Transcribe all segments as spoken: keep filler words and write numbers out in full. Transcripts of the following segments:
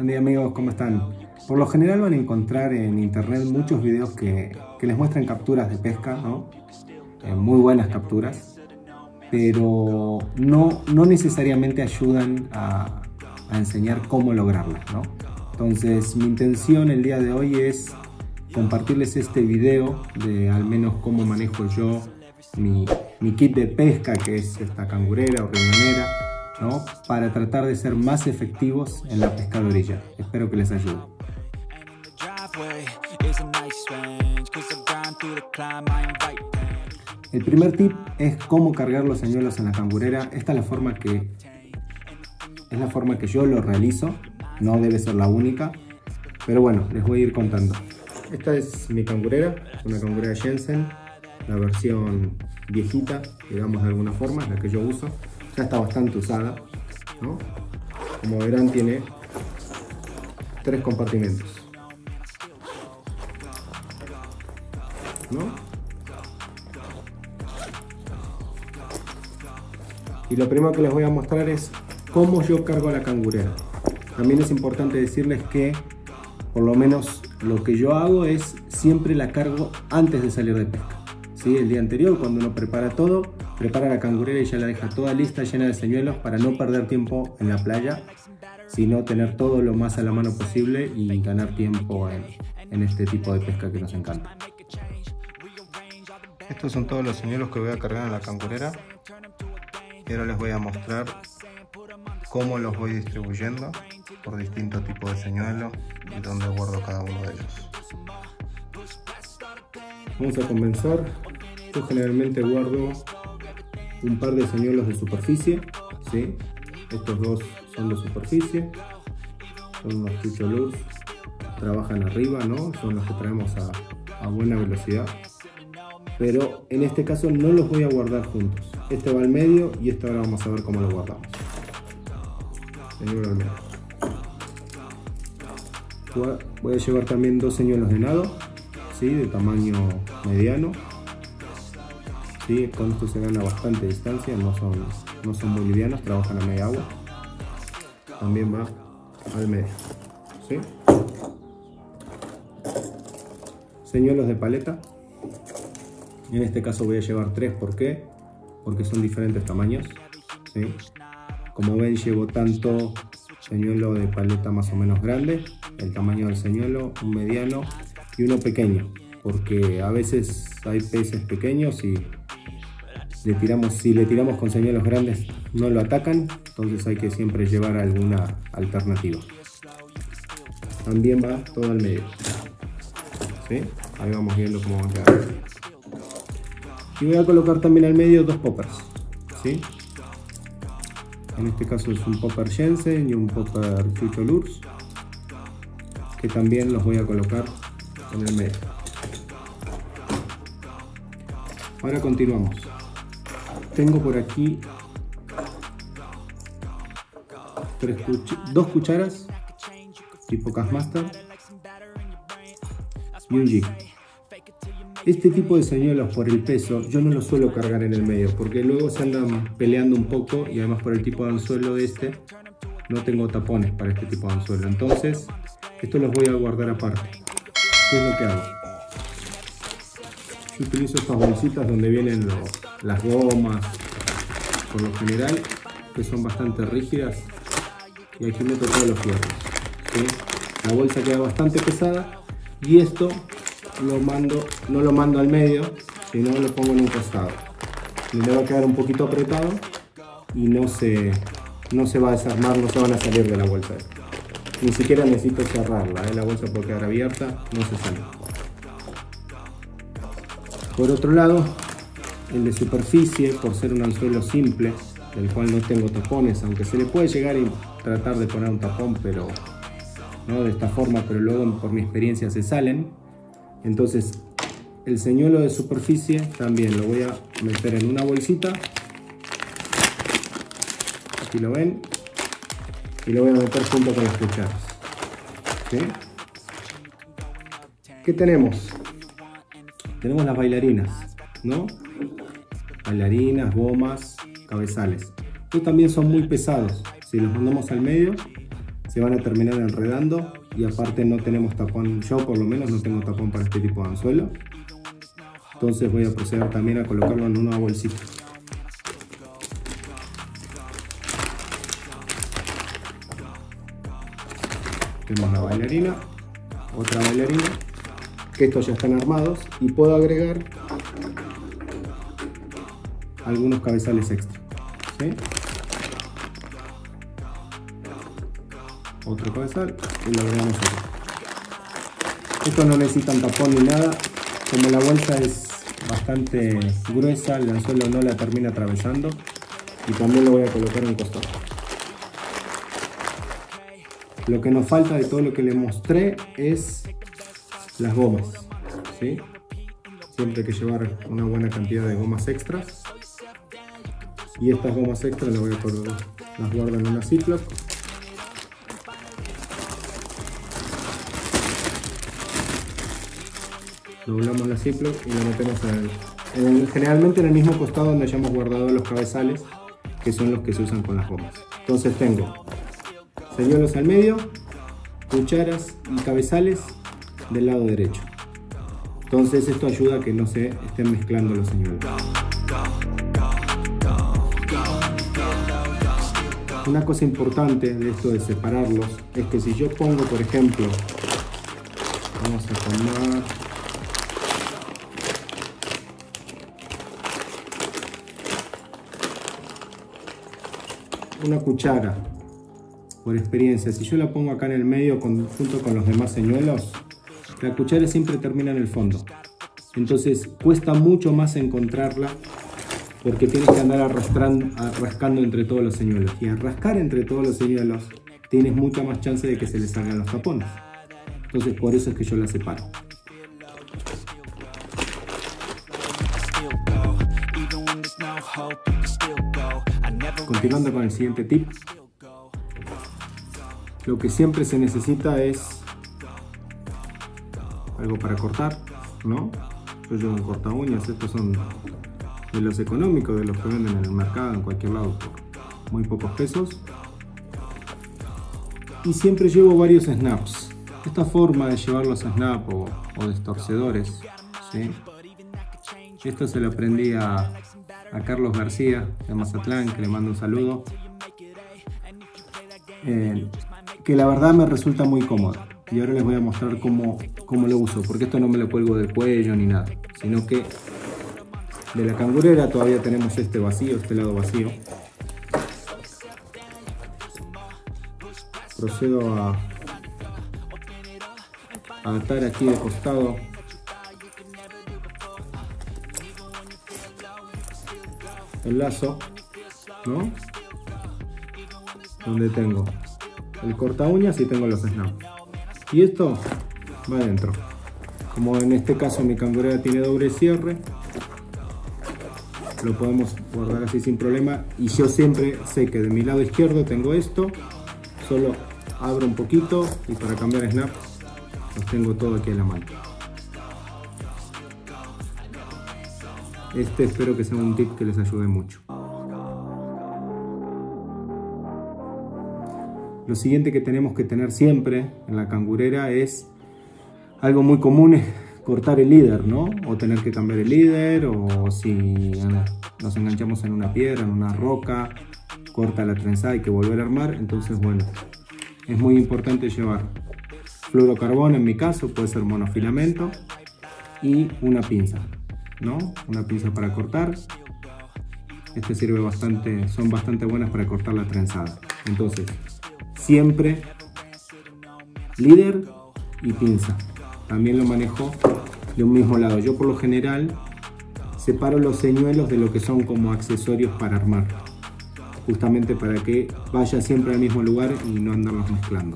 Buen día amigos, ¿cómo están? Por lo general van a encontrar en internet muchos videos que, que les muestran capturas de pesca, ¿no? Eh, muy buenas capturas, pero no, no necesariamente ayudan a, a enseñar cómo lograrlas, ¿no? Entonces mi intención el día de hoy es compartirles este video de al menos cómo manejo yo mi, mi kit de pesca, que es esta cangurera o riñonera, ¿no? Para tratar de ser más efectivos en la pesca de orilla. Espero que les ayude. El primer tip es cómo cargar los señuelos en la cangurera. Esta es la forma que es la forma que yo lo realizo. No debe ser la única, pero bueno, les voy a ir contando. Esta es mi cangurera, es una cangurera Jensen, la versión viejita, digamos de alguna forma, la que yo uso. Ya está bastante usada, ¿no? Como verán, tiene tres compartimentos, ¿no? Y lo primero que les voy a mostrar es cómo yo cargo la cangurera. También es importante decirles que por lo menos lo que yo hago es siempre la cargo antes de salir de pesca, ¿sí? El día anterior, cuando uno prepara todo, prepara la cangurera y ya la deja toda lista, llena de señuelos, para no perder tiempo en la playa, sino tener todo lo más a la mano posible y ganar tiempo en, en este tipo de pesca que nos encanta. Estos son todos los señuelos que voy a cargar en la cangurera y ahora les voy a mostrar cómo los voy distribuyendo por distintos tipos de señuelos y dónde guardo cada uno de ellos. Vamos a comenzar. Yo generalmente guardo un par de señuelos de superficie, ¿sí? Estos dos son de superficie, son unos Chucho Lures, trabajan arriba, ¿no? Son los que traemos a, a buena velocidad, pero en este caso no los voy a guardar juntos. Este va al medio y este ahora vamos a ver cómo lo guardamos. Señuelo al medio. Voy a llevar también dos señuelos de nado, ¿sí? De tamaño mediano. ¿Sí? Con esto se gana bastante distancia, no son, no son muy livianos, trabajan a media agua. También va al medio, ¿sí? Señuelos de paleta. En este caso voy a llevar tres, ¿por qué? Porque son diferentes tamaños, ¿sí? Como ven, llevo tanto señuelo de paleta más o menos grande, el tamaño del señuelo, un mediano y uno pequeño, porque a veces hay peces pequeños y le tiramos, si le tiramos con señuelos grandes no lo atacan, entonces hay que siempre llevar alguna alternativa. También va todo al medio, ¿sí? Ahí vamos viendo cómo va a quedar. Y voy a colocar también al medio dos poppers, ¿sí? En este caso es un popper Jensen y un popper Chucho Lures, que también los voy a colocar en el medio. Ahora continuamos. Tengo por aquí tres cuch dos cucharas tipo Castmaster y un jig. Este tipo de señuelos, por el peso, yo no los suelo cargar en el medio porque luego se andan peleando un poco, y además por el tipo de anzuelo de este no tengo tapones para este tipo de anzuelo, entonces esto los voy a guardar aparte. ¿Qué es lo que hago? Yo utilizo estas bolsitas donde vienen los, las gomas, por lo general, que son bastante rígidas, y aquí meto todos los fierros, ¿sí? La bolsa queda bastante pesada y esto lo mando, no lo mando al medio, sino lo pongo en un costado. Le va a quedar un poquito apretado y no se, no se va a desarmar, no se van a salir de la bolsa. Ni siquiera necesito cerrarla, ¿eh? La bolsa puede quedar abierta, no se sale. Por otro lado, el de superficie, por ser un anzuelo simple, del cual no tengo tapones, aunque se le puede llegar y tratar de poner un tapón, pero no de esta forma, pero luego por mi experiencia se salen. Entonces el señuelo de superficie también lo voy a meter en una bolsita, aquí lo ven, y lo voy a meter junto con las cucharas, ¿sí? ¿Qué tenemos? Tenemos las bailarinas, ¿no? Bailarinas, gomas, cabezales. Estos también son muy pesados. Si los mandamos al medio, se van a terminar enredando y aparte no tenemos tapón, yo por lo menos no tengo tapón para este tipo de anzuelo. Entonces voy a proceder también a colocarlo en una bolsita. Tenemos la bailarina, otra bailarina, que estos ya están armados y puedo agregar algunos cabezales extra, ¿sí? Otro cabezal y lo agregamos aquí. Estos no necesitan tapón ni nada, como la bolsa es bastante gruesa, el anzuelo no la termina atravesando y también lo voy a colocar en el costado. Lo que nos falta de todo lo que les mostré es las gomas, ¿sí? Siempre hay que llevar una buena cantidad de gomas extras y estas gomas extras las voy a colocar, las guardo en una Ziploc. Doblamos la Ziploc y la metemos en el, en el, generalmente en el mismo costado donde hayamos guardado los cabezales, que son los que se usan con las gomas. Entonces tengo señuelos al medio, cucharas y cabezales del lado derecho. Entonces esto ayuda a que no se estén mezclando los señuelos. Una cosa importante de esto de separarlos es que si yo pongo, por ejemplo, vamos a tomar una cuchara, por experiencia, si yo la pongo acá en el medio con, junto con los demás señuelos, la cuchara siempre termina en el fondo. Entonces cuesta mucho más encontrarla porque tienes que andar arrastrando, rascando entre todos los señuelos. Y al rascar entre todos los señuelos tienes mucha más chance de que se le salgan los tapones. Entonces por eso es que yo la separo. Continuando con el siguiente tip. Lo que siempre se necesita es algo para cortar, ¿no? Yo llevo un corta uñas, estos son de los económicos, de los que venden en el mercado, en cualquier lado, por muy pocos pesos. Y siempre llevo varios snaps. Esta forma de llevar los snaps o, o destorcedores, ¿sí? Esto se lo aprendí a, a Carlos García de Mazatlán, que le mando un saludo. Eh, que la verdad me resulta muy cómodo y ahora les voy a mostrar cómo, cómo lo uso, porque esto no me lo cuelgo del cuello ni nada, sino que de la cangurera todavía tenemos este vacío, este lado vacío. Procedo a, a atar aquí de costado el lazo, ¿no? Donde tengo el corta uñas y tengo los snaps. Y esto va adentro. Como en este caso mi cangurera tiene doble cierre, lo podemos guardar así sin problema. Y yo siempre sé que de mi lado izquierdo tengo esto, solo abro un poquito y para cambiar snap los tengo todo aquí en la mano. Este espero que sea un tip que les ayude mucho. Lo siguiente que tenemos que tener siempre en la cangurera es algo muy común, es cortar el líder, ¿no? O tener que cambiar el líder, o si nos enganchamos en una piedra, en una roca, corta la trenzada, hay que volver a armar. Entonces, bueno, es muy importante llevar fluorocarbón, en mi caso, puede ser monofilamento, y una pinza, ¿no? Una pinza para cortar. Este sirve bastante, son bastante buenas para cortar la trenzada. Entonces, siempre líder y pinza. También lo manejo de un mismo lado. Yo por lo general separo los señuelos de lo que son como accesorios para armar, justamente para que vaya siempre al mismo lugar y no andarlos mezclando.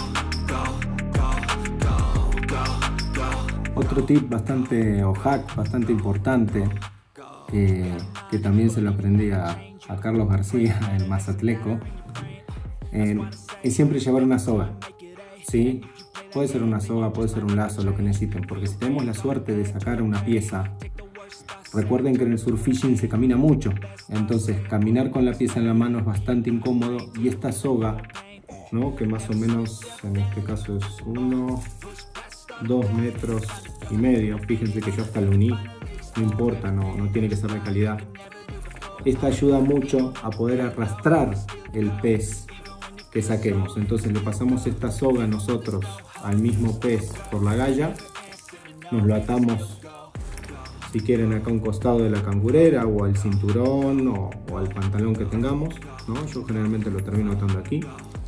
Otro tip bastante, o hack bastante importante, que, que también se lo aprendí a, a Carlos García, el mazatleco, eh, es siempre llevar una soga, ¿sí? Puede ser una soga, puede ser un lazo, lo que necesiten, porque si tenemos la suerte de sacar una pieza, recuerden que en el surfishing se camina mucho, entonces caminar con la pieza en la mano es bastante incómodo y esta soga ¿no? Que más o menos en este caso es uno, dos metros y medio. Fíjense que yo hasta lo uní, no importa, no, no tiene que ser de calidad. Esta ayuda mucho a poder arrastrar el pez que saquemos. Entonces le pasamos esta soga nosotros al mismo pez por la galla, nos lo atamos si quieren acá a un costado de la cangurera o al cinturón o, o al pantalón que tengamos, ¿no? Yo generalmente lo termino atando aquí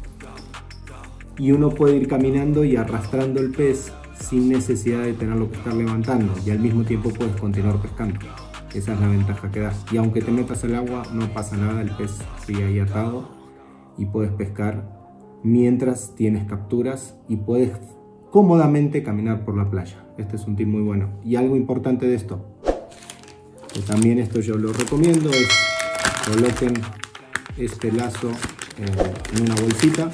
y uno puede ir caminando y arrastrando el pez sin necesidad de tenerlo que estar levantando, y al mismo tiempo puedes continuar pescando. Esa es la ventaja que da, y aunque te metas al agua no pasa nada, el pez sigue ahí atado y puedes pescar mientras tienes capturas y puedes cómodamente caminar por la playa. Este es un tip muy bueno. Y algo importante de esto, que también esto yo lo recomiendo, es coloquen este lazo en, en una bolsita.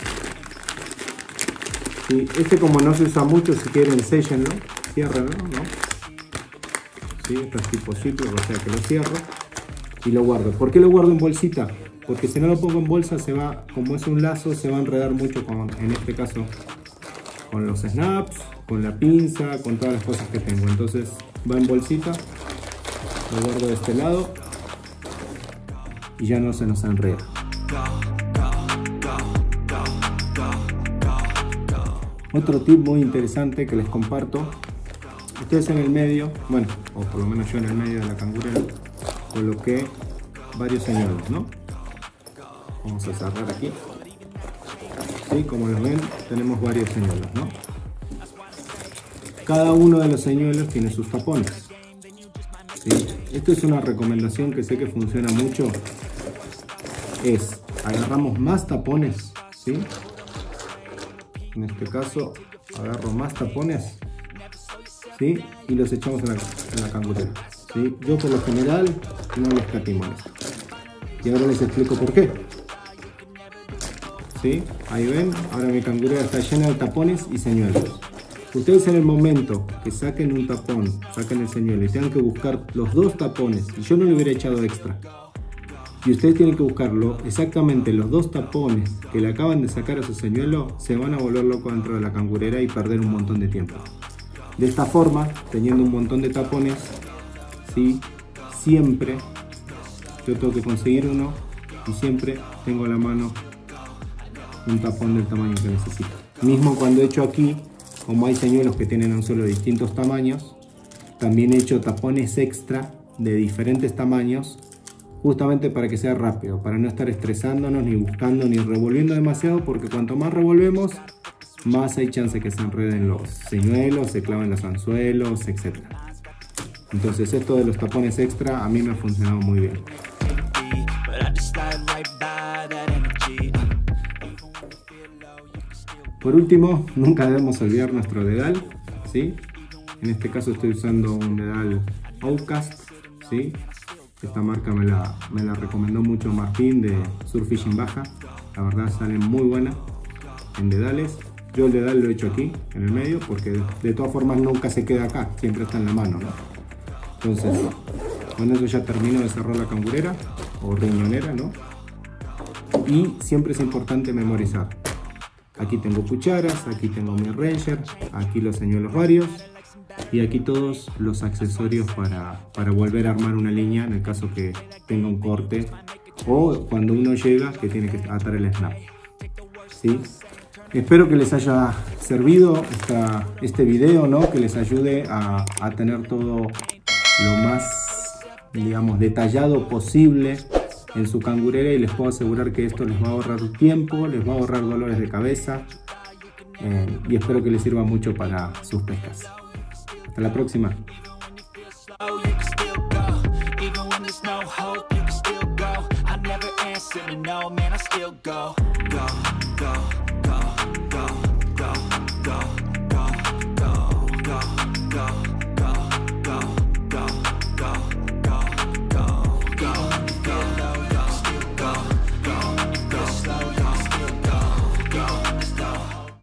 Y este, como no se usa mucho, si quieren séllenlo, ciérrenlo, ¿no? ¿Sí? Esto es tipo ciclo, o sea que lo cierro y lo guardo. ¿Por qué lo guardo en bolsita? Porque si no lo pongo en bolsa, se va, como es un lazo, se va a enredar mucho con, en este caso, con los snaps, con la pinza, con todas las cosas que tengo. Entonces va en bolsita, lo guardo de este lado y ya no se nos enreda. Otro tip muy interesante que les comparto, ustedes en el medio, bueno, o por lo menos yo en el medio de la cangurera, coloqué varios señuelos, ¿no? Vamos a cerrar aquí. ¿Sí? Como lo ven, tenemos varios señuelos, ¿no? Cada uno de los señuelos tiene sus tapones. ¿Sí? Esto es una recomendación que sé que funciona mucho. Es, agarramos más tapones, ¿sí? En este caso, agarro más tapones, ¿sí? Y los echamos en la, en la cangurera, ¿sí? Yo por lo general no les escatimo esto. Y ahora les explico por qué. ¿Sí? Ahí ven, ahora mi cangurera está llena de tapones y señuelos. Ustedes en el momento que saquen un tapón, saquen el señuelo y tengan que buscar los dos tapones, y yo no le hubiera echado extra, y ustedes tienen que buscarlo exactamente los dos tapones que le acaban de sacar a su señuelo, se van a volver locos dentro de la cangurera y perder un montón de tiempo. De esta forma, teniendo un montón de tapones, ¿sí? Siempre yo tengo que conseguir uno y siempre tengo a la mano un tapón del tamaño que necesito. Mismo cuando he hecho aquí, como hay señuelos que tienen anzuelos de distintos tamaños, también he hecho tapones extra de diferentes tamaños, justamente para que sea rápido, para no estar estresándonos, ni buscando, ni revolviendo demasiado, porque cuanto más revolvemos, más hay chance que se enreden los señuelos, se claven los anzuelos, etcétera. Entonces esto de los tapones extra a mí me ha funcionado muy bien. Por último, nunca debemos olvidar nuestro dedal, ¿sí? En este caso estoy usando un dedal Outcast, ¿sí? Esta marca me la, me la recomendó mucho Martín de Surf Fishing Baja. La verdad salen muy buenas en dedales. Yo el dedal lo he hecho aquí, en el medio, porque de, de todas formas nunca se queda acá, siempre está en la mano, ¿no? Entonces, con eso ya termino de cerrar la cangurera o riñonera, ¿no? Y siempre es importante memorizar. Aquí tengo cucharas, aquí tengo mi Ranger, aquí los señuelos varios y aquí todos los accesorios para, para volver a armar una línea en el caso que tenga un corte o cuando uno llega que tiene que atar el snap, ¿sí? Espero que les haya servido esta, este video, ¿no? Que les ayude a, a tener todo lo más, digamos, detallado posible en su cangurera, y les puedo asegurar que esto les va a ahorrar tiempo, les va a ahorrar dolores de cabeza, eh, y espero que les sirva mucho para sus pescas. Hasta la próxima. Go, go, go, go, go, go.